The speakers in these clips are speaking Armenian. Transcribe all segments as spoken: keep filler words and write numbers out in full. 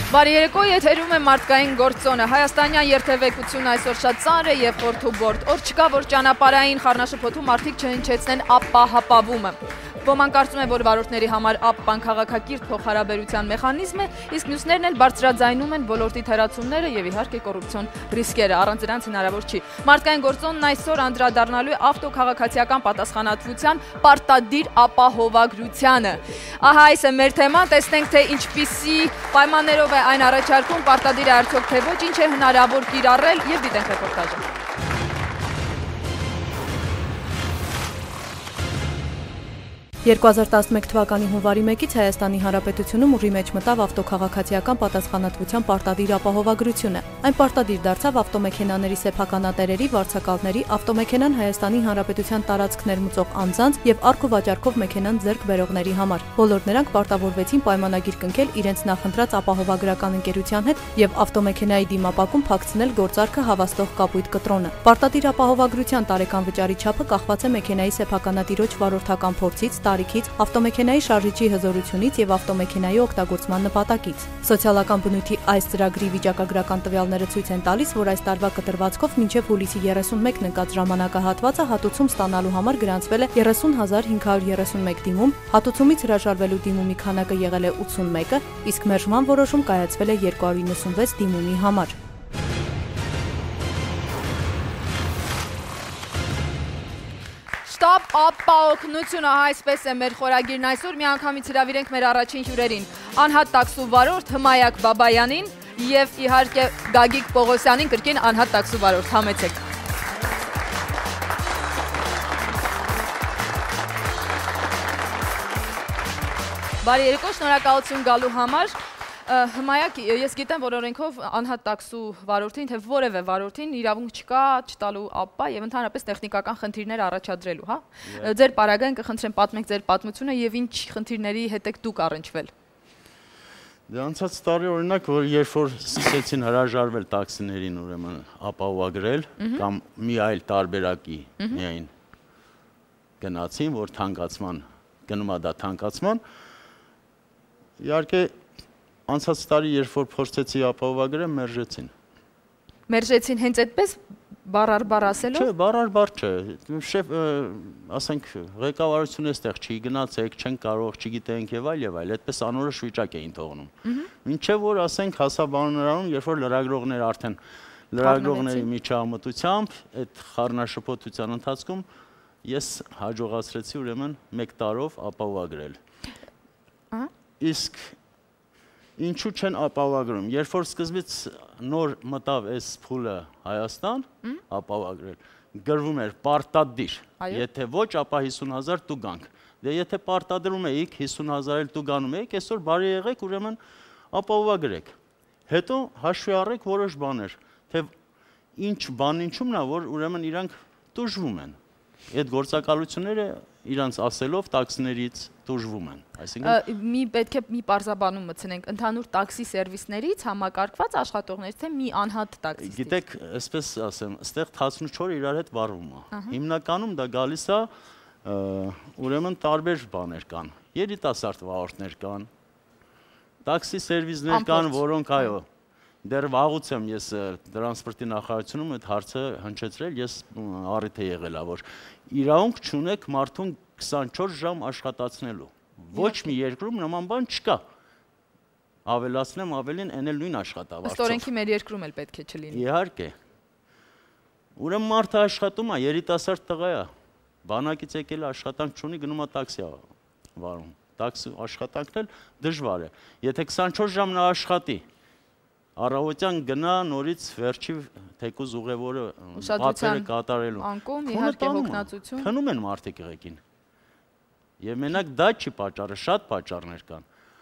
Բարի երեկո, եթերում է մարդկային գործոնը։ Հայաստանյան երթևեկությունը այսօր շատ ծանր է և խորթուբորդ։ Օր չկա, որ ճանապարհային խառնաշփոթում մարդիկ չհնչեցնեն ապահապավումը։ Ոմանք կարծում են, որ վարորդների համար ապպան քաղաքակիրթ փոխհարաբերության մեխանիզմ է, իսկ մյուսներն էլ բարձրաձայնում են ոլորտի թերացումները և իհարկե կոռուպցիոն ռիսկերը, առանց դրանց հնարավոր չի։ Մարդկային գործոնն այսօր անդրադառնալու է ավտոքաղաքացիական պատասխանատվության պարտադիր ապահովագրությանը։ Ահա այս է մեր թեման, տեսնենք թե ինչպիսի պայմաններով է այն առաջարկում, պարտադիր է արդյոք թե ոչ, ինչ է հնարավոր կիրառել և դիտենք ռեպորտաժը։ երկու հազար տասնմեկ թվականի հունվարի մեկից Հայաստանի Հանրապետությունում ուժի մեջ մտավ ավտոքաղաքացիական պատասխանատվության պարտադիր ապահովագրությունը։ Այն պարտադիր դարձավ ավտոմեքենաների սեփականատերերի, վարձակալների, ավտոմեքենան Հայաստանի Հանրապետության տարածք ներմուծող անձանց և առք ու վաճառքով մեքենան ձեռք բերողների համար։ Բոլոր նրանք պարտավորվեցին պայմանագիր կնքել իրենց նախընտրած ապահովագրական ընկերության հետ և ավտոմեքենայի դիմապակում փակցնել գործարքը հավաստող կապույտ կտրոնը։ Պարտադիր ապահովագրության տարեկան վճարի չափը կախված է մեքենայի սեփականատիրոջ վարորդական փորձից, տարիքից, ավտոմեքենայի շարժիչի հզորությունից և ավտոմեքենայի օգտագործման նպատակից։ Սոցիալական բնույթի այս ծրագրի վիճակագրական տվյալները ցույց են տալիս, որ այս տարվա կտրվածքով մինչև հուլիսի երեսունմեկն ընկած ժամանակահատվածը հատուցում ստանալու համար գրանցվել է երեսուն հազար հինգ հարյուր երեսունմեկ դիմում, հատուցումից հրաժարվելու դիմումի քանակը եղել է ութսունմեկը, իսկ մերժման որոշում կայացվել է երկու հարյուր նվսունվեց դիմումի համար։ Շտապ ապահովությունը, այսպես է մեր խորագիրն այսօր, մի անգամից հրավիրենք մեր առաջին հյուրերին, անհատ տաքսու վարորդ Հմայակ Բաբայանին և իհարկե Գագիկ Պողոսյանին, կրկին անհատ տաքսու վարորդ, համեցեք։ Բարի երեկո, շնորհակալություն գալու համար։ Հմայակ, ես գիտեմ, որ օրենքով անհատ տաքսու վարորդին, թե որևէ վարորդին իրավունք չկա չտալու ապպա և ընդհանրապես տեխնիկական խնդիրներ առաջադրելու, հա։ Ձեր պարագային կխնդրեմ պատմեք ձեր պատմությունը և ինչ խնդիրների հետ եք դուք առնչվել։ Դե անցած տարի օրինակ, որ երբ որ սկսեցին հրաժարվել տաքսիներին ուրեմն ապահովագրել կամ մի այլ տարբերակի միայն գնացին, որ թանկացման, գնում է դա թանկացման, իհարկե անցած տարի, երբ որ փորձեցի ապահովագրել, մերժեցին։ Մերժեցին հենց այդպես բառ առ բառ ասելով։ Չէ, բառ առ բառ չէ։ Շեֆ, ասենք, ղեկավարությունը այստեղ չի գնացեք, չեն կարող, չգիտենք եւ այլ եւ այլ, այդպես անորոշ վիճակ էին թողնում։ Մինչեւ որ ասենք հասաբանորանում, երբ որ լրագրողները արդեն լրագրողների միջամտությամբ այդ խառնաշփոթության ընթացքում ես հաջողացրեցի ուրեմն մեկ տարով ապահովագրել։ Իսկ ինչու չեն ապահովագրում, երբ որ սկզբից նոր մտավ այս փուլը Հայաստան, ապահովագրել, գրվում էր պարտադիր, եթե ոչ, ապա հիսուն հազար դու գանք, դե եթե պարտադրում էիք, հիսուն հազար էլ դու գանում էիք, այսօր բարի եղեք, ուրեմն ապահովագրեք, հետո հաշվի առեք որոշ բաներ, թե ինչ բան ինչումն է, որ ուրեմն իրանք տուժվում են, այդ գործակալությունները իրանց ասելով տաքսիներից տուժվում են, այսինքն մի պետք է մի պարզաբանում մտցնենք, ընդհանուր տաքսի սերվիսներից համակարգված աշխատողներից, թե մի անհատ տաքսիստից։ Գիտեք, այսպես ասեմ, այստեղ տասնուչորը իրար հետ վարվում է։ Հիմնականում դա գալիս է, ուրեմն տարբեր բաներ կան, երիտասարդ վարորդներ կան, տաքսի սերվիսներ կան, որոնք այո, դեռ վաղուց եմ ես տրանսպորտի նախարարությունում այդ հարցը հնչեցրել, ես առիթ է եղել, որ իրավունք չունեք մարդուն քսանչորս ժամ աշխատացնելու։ Ոչ մի երկրում նման բան չկա։ Ավելացնեմ ավելին, այն էլ նույն աշխատավարձով։ Ըստ օրենքի մեր երկրում էլ պետք է չլինի։ Իհարկե։ Ուրեմն մարդը աշխատում է, երիտասարդ տղա է, բանակից եկել աշխատանք չունի, գնում է տաքսի վարում։ Տաքսի աշխատանքն էլ դժվար է։ Եթե քսանչորս ժամ նա աշխատի, առավոտյան գնա նորից վերջի թեկուզ ուղևորը պատվերը կատարելու։ Անկում, իհարկե հոգնածություն։ Քնում են մարդիկ ղեկին։ Եվ մենակ դա չի պատճառը, շատ պատճառներ կան։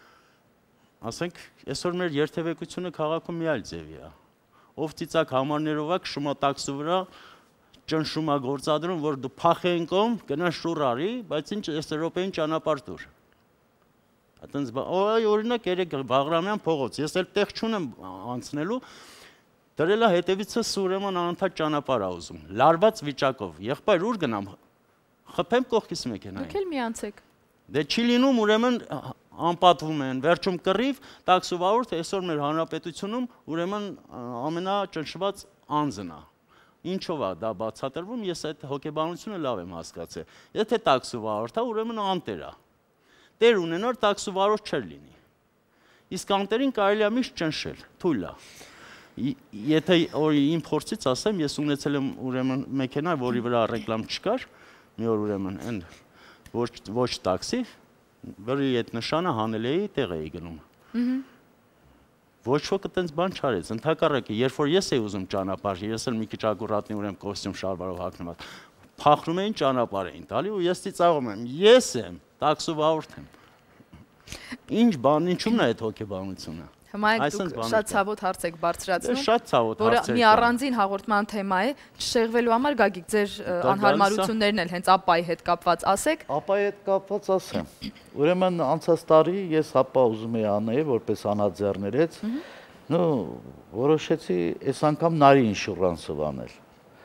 Ասենք, այսօր մեր երթևեկությունը քաղաքում մի այլ ձևի է։ Ով ծիծակ համարներով է քշում է տաքսու վրա, ճնշում է գործադրում, որ դու փախեն կողմ, գնա շուռ արի, բայց ինչ այս Եվրոպային ճանապարհ տուր։ Այդտենց այ օրինակ երեք Բաղրամյան փողոց, ես էլ տեղ չունեմ անցնելու, դրել է հետևիցս ուրեմն անընդհատ ճանապարհ ա ուզում, լարված վիճակով, եղբայր ուր գնամ, խփեմ կողքից մեքենային։ Դուք էլ մի անցեք։ Դե չի լինում ուրեմն անպատվում են, վերջում կռիվ, տաքսու վարորդը այսօր մեր հանրապետությունում ուրեմն ամենաճնշված անձն է։ Ինչով է դա բացատրվում, ես այդ հոգեբանությունը լավ եմ հասկացել։ Եթե տաքսու վարորդ է, ուրեմն անտեր է։ Տեր ունենալ տաքսու վարորդ չէր լինի։ Իսկ անտերին կարելի է միշտ ճնշել, թույլ է։ Եթե իմ փորձից ասեմ, ես ունեցել եմ ուրեմն մեքենա, որի վրա ռեկլամ չկար, մի օր ուրեմն այն ոչ տաքսի, որի այդ նշանը հանել էի, տեղ էի գնում։ Ոչ ոք այդպես բան չարեց, ընդհակառակը, երբ որ ես էի ուզում ճանապարհ, ես էլ մի քիչ ակուրատնի ուրեմն կոստյում շալվարով հագնված, փախնում էին ճանապարհ էին տալի ու ես ծիծաղում եմ, ես եմ, տաքսու վարորդ եմ։ Ինչ բան, ինչու՞մն է այդ հոգեբանությունը։ Հիմա դուք շատ ցավոտ հարց եք բարձրացնում, շատ ցավոտ հարց եք, որը մի առանձին հաղորդման թեմա է, չշեղվելու համար Գագիկ, ձեր անհարմարություններն էլ հենց ԱՊՊԱ-ի հետ կապված ասեք։ ԱՊՊԱ-ի հետ կապված ասեմ։ Ուրեմն անցած տարի ես ԱՊՊԱ ուզում էի անել որպես անհաձեռներից, նո որոշեցի այս անգամ նարի ինշուրանսով անել։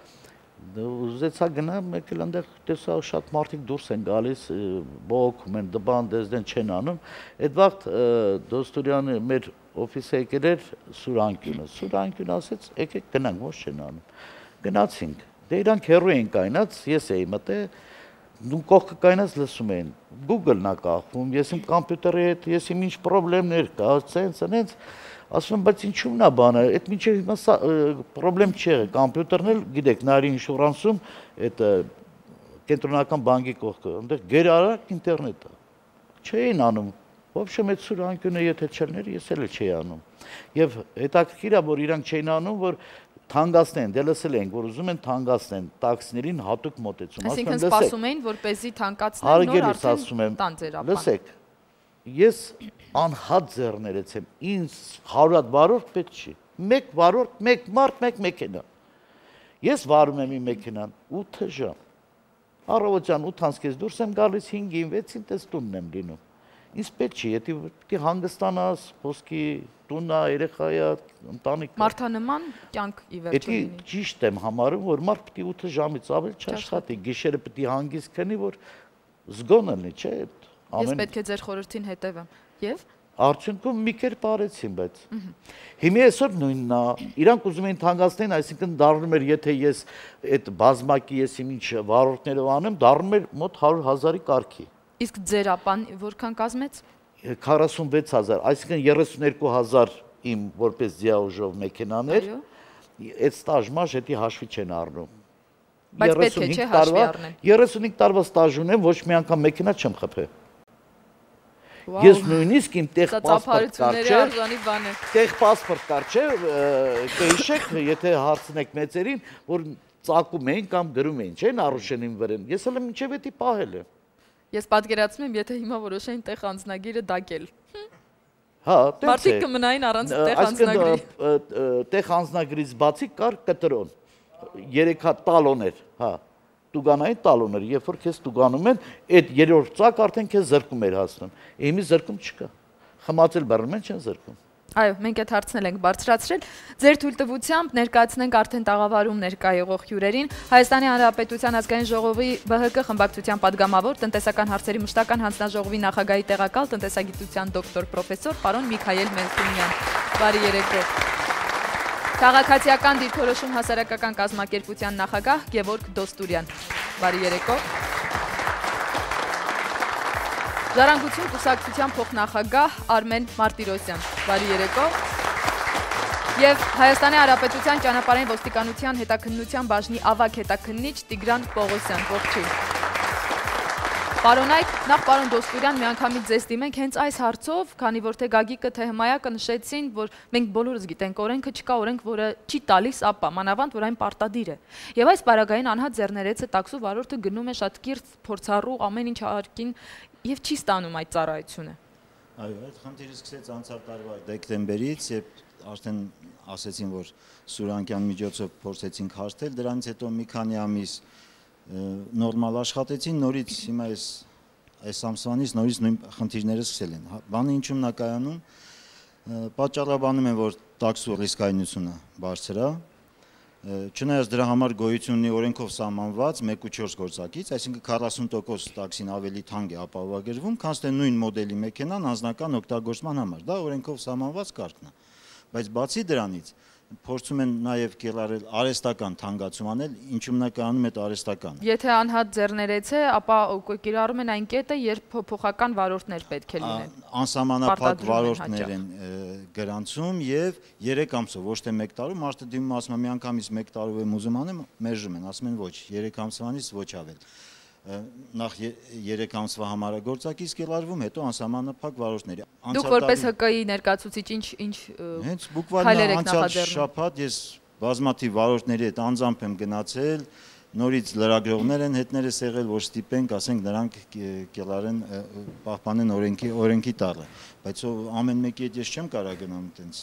Ուզեցա գնամ, մեկ էլ այնտեղ տեսա շատ մարդիկ դուրս են գալիս, բողոքում են, դբան դեզդեն չեն անում։ Այդ վաղտ Դոստուրյանը մեր օֆիսը եկել էր Սուրանկյունը։ Սուրանկյունը ասեց, եկեք գնանք, ոչ չեն անում։ Գնացինք։ Դե իրանք հեռու էին կայնած, ես էի մտել, դու կողքը կայնած լսում էին։ Google-ն է կախվում, ես իմ կոմպյուտերի հետ, ես իմ ինչ խնդիրներ կա, ցենց, ցենց ասում եմ, բայց ինչու՞մն է բանը, այդ մինչև հիմա խնդրեմ չի եղել, կոմպյուտերն էլ գիտեք, նարի ինշուրանսում, այդ կենտրոնական բանկի կողքը, այնտեղ գերարար ինտերնետ է։ Չէին անում, ոբշեմ այդ Սուրանկյունը եթե չլներ, ես էլ չէի անում։ Եվ հետաքրքիր է, որ իրանք չէին անում, որ թանկացնեն, դե լսել ենք, որ ուզում են թանկացնեն, տաքսիներին հատուկ մոտեցում։ Այսինքն սպասում էին, որպեսզի թանկացնեն, նոր արդեն տան ձեր ապան։ Լսեք, ես անհատ ձեռներից եմ, ինձ հարյուր հատ վարորդ պետք չի, մեկ վարորդ, մեկ մարդ, մեկ մեքենա։ Ես վարում եմ իմ մեքենան ութ ժամ, առավոտյան ութից կես դուրս եմ գալիս, հինգին, վեցին տես տունն եմ լինում։ Ինձ պետք չի, եթե պիտի հանգստանաս, ոսկի տունն է, երեխայի է, ընտանիքը։ Մարդանման կյանք ի վերջո լինի։ Եթե ճիշտ եմ համարում, որ մարդ պիտի ութ ժամից ավել չաշխատի, գիշերը պիտի հանգիստ քնի, որ զգոն լինի, չէ՞։ Ես պետք է ձեր խորհրդին հետևեմ։ Եվ արդյունքում մի կերպ արեցին, բայց հիմա այսօր նույնն է, իրանք ուզում էին թանկացնեն, այսինքն դառնում էր, եթե ես այդ բազմակի ես իմ ինչ վարորդներով անեմ, դառնում էր մոտ հարյուր հազարի կարգի։ Իսկ ձեր ապան որքան կազմեց։ քառասունվեց հազար, այսինքն երեսունյոթ հազար իմ որպես դիաուժով մեքենաներ, այդ ստաժմաժ հետի հաշվի չեն առնում։ Բայց պետք է չէ հաշվի առնել։ երեսունհինգ տարվա ստաժ ունեմ, ոչ մի անգամ մեքենա չեմ խփել։ Ես նույնիսկ իմ տեղ պասպորտ կար չէ, տեղ պասպորտ կար չէ, կհիշեք, եթե հարցնեք մեծերին, որ ծակում էին կամ գրում էին, չէ՞, Նարուշենին վրան։ Ես էլ մինչև էդի պահել եմ։ Ես պատկերացնում եմ, եթե հիմա որոշեին տեղ անձնագիրը դակել։ Հա, տենց է։ Մարդիկ կմնային առանց տեղ անձնագրի։ Տեղ անձնագրից բացի կար կտրոն, երեք հատ տալոն էր, հա, տուգանային տալոն էր, երբ որ քեզ տուգանում են, այդ երրորդ ծակ արդեն քեզ զրկում էր հասնում։ Իմի զրկում չկա։ Խմացել բռնում են, չեն զրկում։ Այո, մենք այդ հարցն ենք բարձրացրել։ Ձեր թույլտվությամբ ներկայացնենք արդեն տաղավարում ներկա եղող հյուրերին Հայաստանի Հանրապետության ազգային ժողովի B H K խմբակցության падգամավոր, տնտեսական հարցերի մշտական հանձնաժողովի նախագահի տեղակալ, տնտեսագիտության դոկտոր պրոֆեսոր պարոն Միքայել Մելքումյան։ Բարի երեկո։ Քաղաքացիական դիրքորոշում հասարակական կազմակերպության նախագահ Գևորգ Դոստուրյան։ Բարի երեկո։ Ժառանգություն կուսակցության փոխնախագահ Արմեն Մարտիրոսյան։ Բարի երեկո։ Եվ Հայաստանի Հանրապետության ճանապարհային ոստիկանության հետաքննության բաժնի ավագ հետաքննիչ Տիգրան Պողոսյան։ Ողջույն։ Պարոնայք, նախ պարոն Դոստուրյան, միանգամից ձեզ դիմենք հենց այս հարցով, քանի որ թե Գագիկը, թե Հմայակը նշեցին, որ մենք բոլորս գիտենք, օրենքը չկա, օրենք, որը չի տալիս ԱՊՊԱ, մանավանդ, որ այն պարտադիր է։ Եվ այս պարագային անհատ ձեռներեցը տաքսու վարորդը գնում է շատ կիրթ, փորձառու, ամեն ինչ հարկին եւ չի ստանում այդ ծառայությունը։ Այո, այդ խնդիրը սկսեց անցյալ տարվա դեկտեմբերից, երբ արդեն ասեցին, որ Սուրանկյան միջոցով փորձեցինք հաշտել, դրանից հետո մի քանի ամիս նորմալ աշխատեցին, նորից հիմա այս այս ամսվանից նորից նույն խնդիրները սկսել են։ Բանը ինչու՞մն է կայանում, պատճառաբանում են, որ տաքսու ռիսկայնությունը բարձր է, Չնայած դրա համար գոյություն ունի օրենքով սահմանված մեկ ու չորս գործակից, այսինքն քառասուն տոկոս տաքսին ավելի թանկ է ապահովագրվում, քան թե նույն մոդելի մեքենան անձնական օգտագործման համար։ Դա օրենքով սահմանված կարգն է։ Բայց բացի դրանից փորձում են նաև կիրառել արհեստական թանկացում անել, ինչու մնականում է արհեստական։ Եթե անհատ ձեռներեց է, ապա կիրառում են այն կետը, երբ փոփոխական վարորդներ պետք է լինեն։ Անսահմանափակ վարորդներ են գրանցում եւ երեք ամսով, ոչ թե մեկ տարում, մարդը դիմում ասում է մի անգամից մեկ տարով եմ ուզում անեմ, մերժում են, ասում են ոչ, երեք ամսվանից ոչ ավել։ Նախ երեք ամսվա համարագործակից կիրառվում, հետո անսահմանափակ վարորդների։ Դուք որպես ՀԿ-ի ներկայացուցիչ ինչ ինչ հենց բուկվալն անցյալ շաբաթ ես բազմաթիվ վարորդների հետ անձամբ եմ գնացել, նորից լրագրողներ են հետներս եղել, որ ստիպենք, ասենք նրանք կիրառեն, պահպանեն օրենքի օրենքի տառը, բայց ամեն մեկի հետ ես չեմ կարող գնամ այտենց։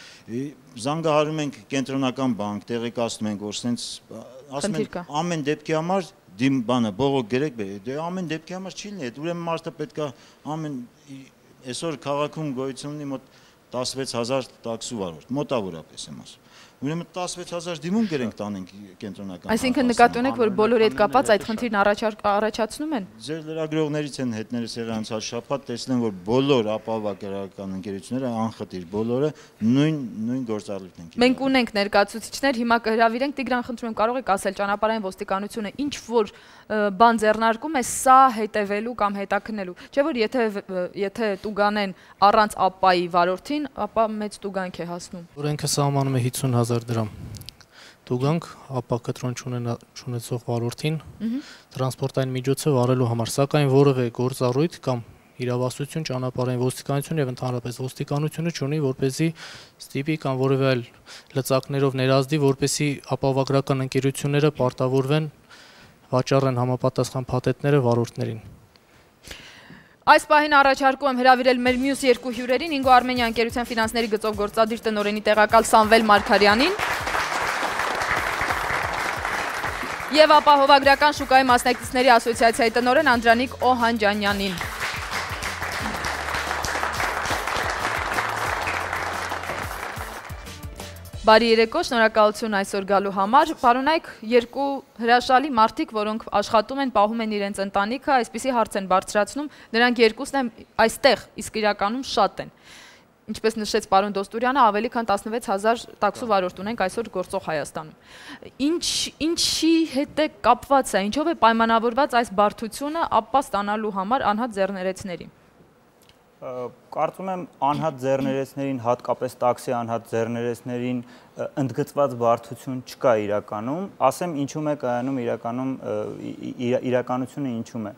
Զանգահարում ենք կենտրոնական բանկ, տեղեկացնում ենք, որ սենց ասում են ամեն դեպքի համար դիմ բանը բողոք գրեք, դե ամեն դեպքի համար չի լինի, ուրեմն մարդը պետք է ամեն այսօր քաղաքում գոյություն ունի մոտ տասնվեց հազար տաքսու վարորդ, մոտավորապես եմ ասում։ Ուրեմն տասնվեց հազար դիմում գրենք տանենք կենտրոնական։ Այսինքն նկատի ունեք, որ բոլորի հետ կապված այդ խնդիրն առաջացնում են։ Ձեր լրագրողներից են հետներս եղել անցյալ շաբաթ, տեսնեն, որ բոլոր ապահովագրական ընկերությունները անխտիր բոլորը նույն նույն գործառույթն են։ Մենք ունենք ներկայացուցիչներ, հիմա կհրավիրենք, Տիգրան, խնդրում եմ, կարող եք ասել ճանապարհային ոստիկանությունը ինչ որ բան ձեռնարկում է սա հետևելու կամ հետաքննելու։ Չէ՞ որ եթե եթե տուգանեն առանց ապայի վարորդին, ապա մեծ տուգանք է հասնում։ Օրենքը սահմանում է հիսուն հազար դրամ տուգանք ապա կտրոն չունեցող վարորդին տրանսպորտային միջոցը վարելու համար, սակայն որևէ գործառույթ կամ իրավասություն ճանապարհային ոստիկանություն եւ ընդհանրապես ոստիկանությունը չունի, որպեսզի ստիպի կամ որևէ այլ լծակներով ներազդի, որպեսզի ապահովագրական ընկերությունները պարտավորվեն վաճառեն համապատասխան փաթեթները վարորդներին։ Այս պահին առաջարկում եմ հրավիրել մեր մյուս երկու հյուրերին, Ինգո Արմենիա ընկերության ֆինանսների գծով գործադիր տնօրենի տեղակալ Սամվել Մարգարյանին եւ ապահովագրական շուկայի մասնակիցների ասոցիացիայի տնօրեն Անդրանիկ Օհանջանյանին։ Բարի երեկո, շնորհակալություն այսօր գալու համար։ Պարոնայք, երկու հրաշալի մարդիկ, որոնք աշխատում են, պահում են իրենց ընտանիքը, այսպիսի հարց են բարձրացնում, նրանք երկուսն են այստեղ, իսկ իրականում շատ են։ Ինչպես նշեց պարոն Դոստուրյանը, ավելի քան տասնվեց հազար տաքսու վարորդ ունենք այսօր գործող Հայաստանում։ Ինչ ինչի հետ է կապված է, ինչով է պայմանավորված այս բարդությունը ապա ստանալու համար անհատ ձեռներեցների։ Կարծում եմ անհատ ձեռներեցներին, հատկապես տաքսի անհատ ձեռներեցներին ընդգծված բարդություն չկա իրականում, ասեմ ինչում է կայանում իրականում իրականությունը ինչում է։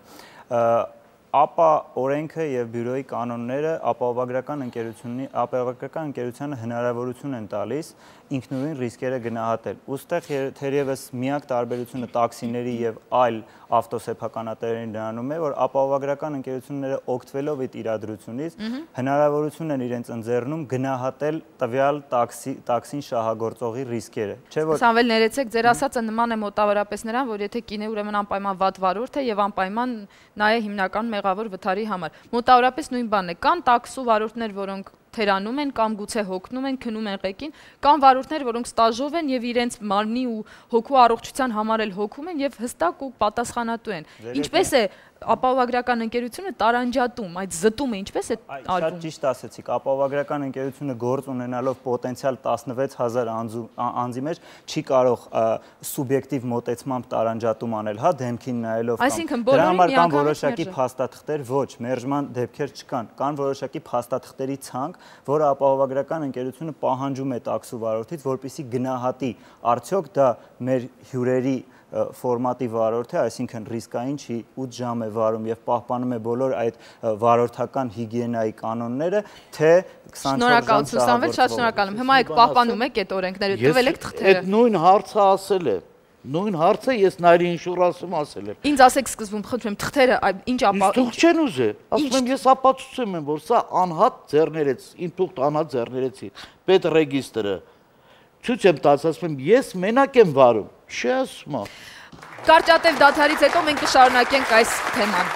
Ապա օրենքը եւ բյուրոյի կանոնները ապահովագրական ընկերությունի ապահովագրական ընկերությանը հնարավորություն են տալիս ինքնուրույն ռիսկերը գնահատել։ Ոստեղ թերևս միակ տարբերությունը տաքսիների եւ այլ ավտոսեփականատերերի նրանում է, որ ապահովագրական ընկերությունները օգտվելով այդ իրադրությունից հնարավորություն են իրենց ընձեռնում գնահատել տվյալ տաքսի տաքսին շահագործողի ռիսկերը։ Չէ՞ որ Սամվել, ներեցեք, ձեր ասածը նման է մոտավորապես նրան, որ եթե կինը ուրեմն անպայման վատ վարորդ է եւ անպայման նա է հիմնական մեղավոր վթարի համար։ Մոտավորապես նույն բանն է։ Կան տաքսու վարորդներ, որոնք թերանում են կամ գուցե հոգնում են, քնում են ղեկին, կամ վարորդներ, որոնք ստաժով են եւ իրենց մարմնի ու հոգու առողջության համար էլ հոգում են եւ հստակ ու պատասխանատու են։ Ինչպես է ապահովագրական ընկերությունը տարանջատում, այդ զտումը ինչպես է արվում։ Շատ ճիշտ ասեցիք, ապահովագրական ընկերությունը գործ ունենալով պոտենցիալ տասնվեց հազար անձի մեջ չի կարող սուբյեկտիվ մոտեցմամբ տարանջատում անել, հա, դեմքին նայելով կամ դրա համար կան որոշակի փաստաթղթեր, ոչ, մերժման դեպքեր չկան, կան որոշակի փաստաթղթերի ցանկ, որը ապահովագրական ընկերությունը պահանջում է տաքսու վարորդից, որպեսզի գնահատի արդյոք դա մեր հյուրերի ֆորմատի վարորդ է, այսինքն ռիսկային չի, ութ ժամ է վարում եւ պահպանում է բոլոր այդ վարորդական հիգիենայի կանոնները, թե քսանչորս ժամ Սամվել, շատ շնորհակալ եմ։ Հիմա եք պահպանում եք այդ օրենքները, տվել եք թղթերը։ Այդ նույն հարցը ասել է։ Նույն հարցը ես նայրի ինշուրանսում ասել եմ։ Ինձ ասեք սկզբում, խնդրում եմ, թղթերը ինչ ապա Թուղթ չեն ուզե։ Ասում եմ ես ապացուցում եմ, որ սա անհատ ձեռներեց, իմ թուղթ անհատ ձեռներեցի, պետ ռեգիստրը։ Ցույց եմ տալիս, ասում եմ ես մենակ եմ վարում։ Չի ասում։ Կարճատև դադարից հետո մենք կշարունակենք այս թեման։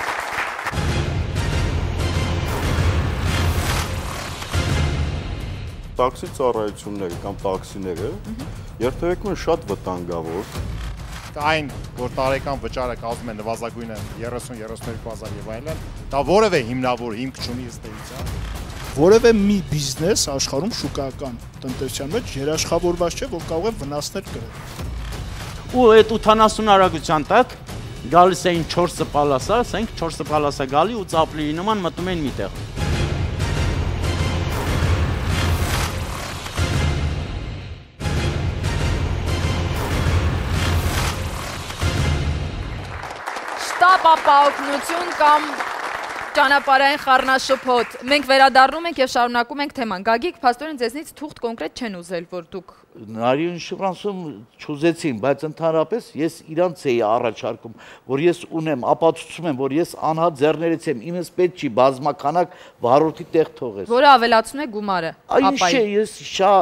Տաքսի ծառայությունները կամ տաքսիները երթևեկումը շատ վտանգավոր։ Այն, որ տարեկան վճարը կազմում է նվազագույնը երեսուն երեսունյոթ հազար եւ այլն, դա որևէ հիմնավոր հիմք չունի ըստ էության։ Որևէ մի բիզնես աշխարհում շուկայական տնտեսության մեջ երաշխավորված չէ, որ կարող է վնասներ կրել։ Ու այդ ութանասուն արագության տակ գալիս էին չորս պալասա, ասենք չորս պալասա գալի ու ծապլիի նման մտնում էին միտեղ։ Ապահովություն կամ ճանապարհային խառնաշփոթ։ Մենք վերադառնում ենք եւ շարունակում ենք թեման։ Գագիկ, փաստորեն ձեզնից թուղթ կոնկրետ չեն ուզել, որ դուք Նարին Շուրանսում չուզեցին, բայց ընդհանրապես ես իրանց էի առաջարկում, որ ես ունեմ, ապացուցում եմ, որ ես անհատ ձեռներից եմ, իմս պետք չի բազմականակ վարորդի տեղ թողես։ Որը ավելացնում է գումարը։ Այն չէ, ես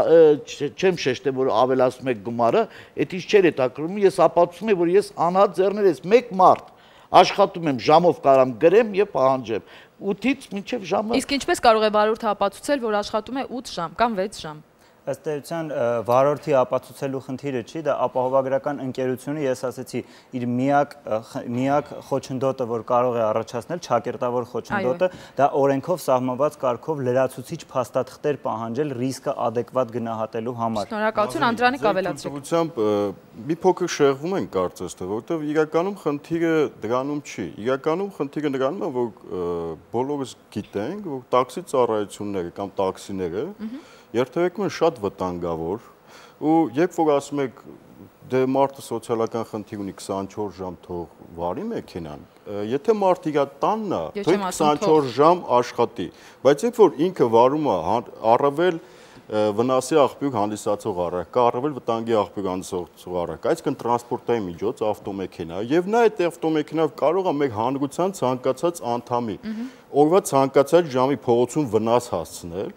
չեմ շեշտել, որ ավելացնում է գումարը, այդ ինչ չէր հետաքրքրում, ես ապացուցում եմ, որ ես անհատ ձեռներից մեկ մարդ աշխատում եմ, ժամով կարամ գրեմ եւ պահանջեմ ութից մինչեւ ժամը։ Իսկ ինչպես կարող է վարորդը ապացուցել, որ աշխատում է ութ ժամ կամ վեց ժամ։ Ըստ էության վարորդի ապացուցելու խնդիրը չի, դա ապահովագրական ընկերությունը, ես ասացի, իր միակ միակ խոչընդոտը, որ կարող է առաջացնել, ճակերտավոր խոչընդոտը, դա օրենքով սահմանված կարգով լրացուցիչ փաստաթղթեր պահանջել ռիսկը adekvat գնահատելու համար։ Շնորհակալություն, Անդրանիկ, ավելացրեք։ Ուսուցությամբ մի փոքր շեղվում են կարծես թե, որովհետև իրականում խնդիրը դրանում չի։ Իրականում խնդիրը դրանում է, որ բոլորս գիտենք, որ տաքսի ծառայությունները կամ տաքսիները երթևեկումը շատ վտանգավոր ու երբ որ ասում եք դե մարդը սոցիալական խնդիր ունի քսանչորս ժամ թող վարի մեքենան, եթե մարդը իր տանն է, թող քսանչորս ժամ աշխատի, բայց երբ որ ինքը վարում է առավել վնասի աղբյուր հանդիսացող առարկ, առավել վտանգի աղբյուր հանդիսացող առարկ, այսինքն տրանսպորտային միջոց, ավտոմեքենա, եւ նա այդ ավտոմեքենայով կարող է մեր հանրության ցանկացած անդամի օրվա ցանկացած ժամի փողոցում վնաս հասցնել,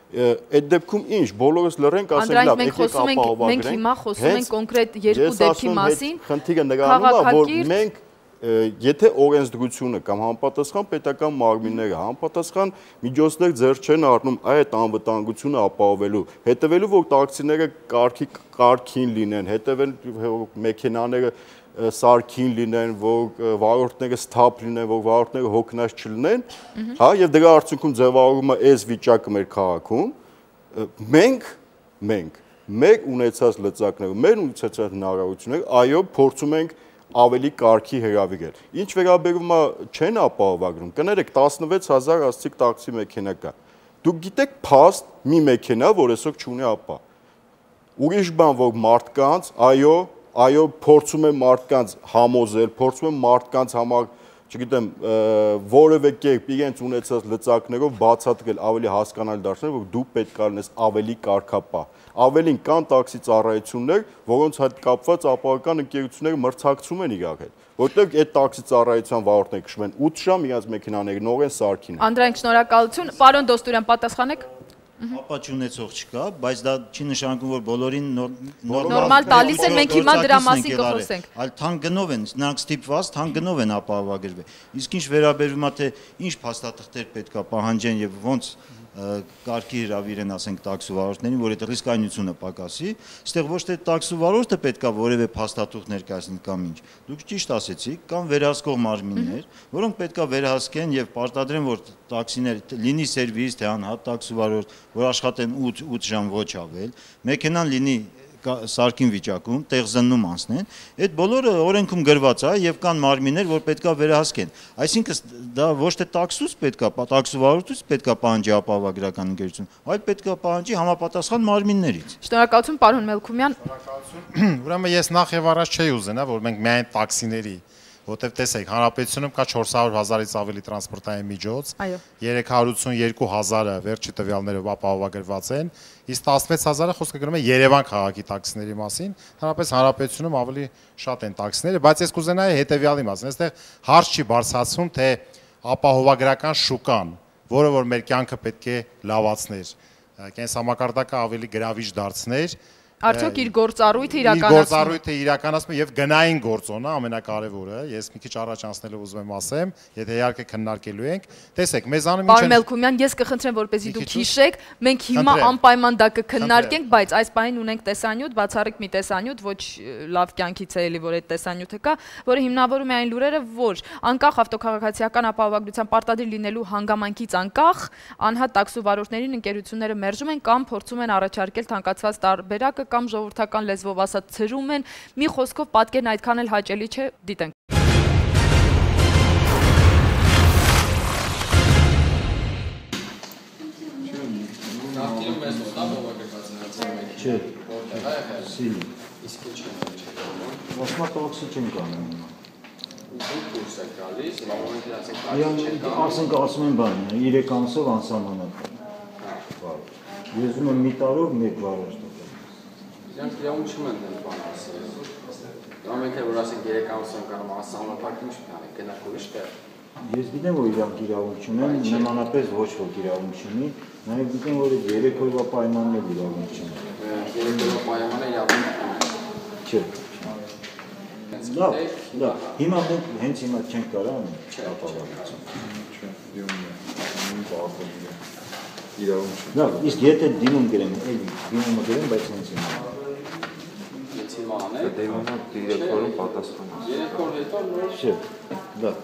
այդ դեպքում ինչ, բոլորս լռենք, ասենք լավ, եկեք ապահովագրենք։ Մենք հիմա խոսում ենք կոնկրետ երկու դեպքի մասին։ Խնդիրը նրանում է, որ մենք եթե օրենսդրությունը կամ համապատասխան պետական մարմինները համապատասխան միջոցներ ձեռք չեն առնում այդ անվտանգությունը ապահովելու, հետևելու որ տաքսիները կարգի կարգին լինեն, հետևելու մեքենաները սարքին լինեն, որ վարորդները սթափ լինեն, որ վարորդները հոգնած չլինեն, հա, եւ դրա արդյունքում ձևավորվում է այս վիճակը մեր քաղաքում, մենք մենք մեր ունեցած լծակները, մեր ունեցած հնարավորությունները, այո, փորձում ենք ավելի կարգի հրավիրել։ Ինչ վերաբերում է չեն ապահովագրում, կներեք տասնվեց հազար աստիճան տաքսի մեքենա կա։ Դուք գիտեք փաստ մի մեքենա, որ այսօր չունի ապա։ Ուրիշ բան, որ մարդկանց, այո, այո, փորձում եմ մարդկանց համոզել, փորձում եմ մարդկանց համար, չգիտեմ, որևէ կերպ իրենց ունեցած լծակներով բացատրել, ավելի հասկանալի դարձնել, որ դու պետք է լինես ավելի կարգապահ։ Ավելին կան տաքսի ծառայություններ, որոնց հետ կապված ապահովական ընկերությունները մրցակցում են իրար հետ, որտեղ այդ տաքսի ծառայության վարորդները քշում են ութ ժամ, իրենց մեքենաները նորեն սարքին են։ Անդրանիկ, շնորհակալություն։ Պարոն Դոստուրյան, պատասխանեք։ Ապա չունեցող չկա, բայց դա չի նշանակում, որ բոլորին նորմալ տալիս են, մենք հիմա դրա մասին կխոսենք։ Այլ թանկ գնով են, նրանք ստիպված թանկ գնով են ապահովագրվել։ Իսկ ինչ վերաբերվում է թե ինչ փաստաթղթեր պետք է պահանջեն եւ ոնց կարգի հրավիրեն, ասենք, տաքսուվարորդներին, որ այդ ռիսկայնությունը պակասի, այստեղ ոչ թե տաքսուվարորդը պետք է որևէ փաստաթուղթ ներկայացնի կամ ինչ։ Դուք ճիշտ ասեցիք, կամ վերահսկող մարմիններ, որոնք պետք է վերահսկեն եւ պարտադրեն, որ տաքսիներ լինի սերվիս, թե անհատ տաքսուվարորդ, որ աշխատեն ութ ժամ ոչ ավել, մեքենան լինի սարքին վիճակում, տեղ զննում անցնեն, այդ բոլորը օրենքում գրված է եւ կան մարմիններ, որ պետքա վերահսկեն։ Այսինքն դա ոչ թե տաքսուց պետքա, տաքսուվարորդուց պետքա պահանջի ապահովագրական ընկերություն, այլ պետքա պահանջի համապատասխան մարմիններից։ Շնորհակալություն, պարոն Մելքումյան։ Շնորհակալություն։ Ուրեմն ես նախ եւ առաջ չէի ուզենա, որ մենք միայն տաքսիների, որտեղ տեսեք, հանրապետությունում կա չորս հարյուր հազարից ավելի տրանսպորտային միջոց, երեք հարյուր ութսունյոթ հազարը վերջի տվյալներով ապահովագրված են, իսկ տասնվեց հազարը խոսքը գնում է Երևան քաղաքի տաքսիների մասին, հանրապես հանրապետությունում ավելի շատ են տաքսիները, բայց ես կուզենայի հետեւյալի մասին, այստեղ հարց չի բարձրացվում, թե ապահովագրական շուկան, որը որ մեր կյանքը պետք է լավացներ, կենսամակարդակը ավելի գրավիչ դարձներ, Արդյոք իր գործառույթը իր իրականացնում գործառույթը իրականացնում եւ գնային գործոնը ամենակարևորը, ես մի քիչ առաջ անցնելով ուզում եմ ասեմ, եթե իհարկե քննարկելու ենք, տեսեք, մեզանում ինչ Պարոն Մելքումյան, ես կխնդրեմ, որպեսզի դուք հիշեք, մենք հիմա անպայման դա կքննարկենք, բայց այս պահին ունենք տեսանյութ, բացառիկ մի տեսանյութ, ոչ լավ կյանքից է էլի, որ այդ տեսանյութը կա, որը հիմնավորում է այն լուրերը, որ անկախ ավտոքաղաքացիական ապահովագրության պարտադիր լինելու հանգամանքից անկախ, անհատ տաքսու վարորդներին ընկերությունները մերժում են կամ փորձում են առաջարկել թանկացված տարբերակը կամ ժողովրդական լեզվով ասած ցրում են, մի խոսքով պատկերն այդքան էլ հաճելի չէ, դիտենք։ Չէ, սիլի։ Իսկ ինչ է։ Ոսմա տոքսի չեն կանում։ Դուրս է գալիս, լավորեն ասենք կարիք չեն։ Ասենք ասում են բան, երեք ամսով անսահմանափակ։ Ես ուզում եմ մի տարով մեկ վարորդ տալ։ Իրանք իրավունք չունեն դեն բան ասել։ Դա մենք էլ որ ասենք երեք ամսով կարող անսահմանափակ ինչ բան է, գնանք ուրիշ տեղ։ Ես գիտեմ, որ իրանք իրավունք չունեն, նմանապես ոչ ոք իրավունք չունի, նաև գիտեմ, որ երեք օրվա պայմանն էլ իրավունք չունի։ Երեք օրվա պայմանը իրավունք ունի։ Չէ։ Լավ, լավ, հիմա մենք հենց հիմա չենք կարա ապավարություն։ Չէ, իրավունք։ Լավ, իսկ եթե դիմում գրեմ, էլի դիմումը գրեմ, բայց հենց հիմա։ Հենց հիմա անեք։ Դիմումը երեք օրում պատասխանես։ Երեք օր հետո նոր։ Չէ, լավ։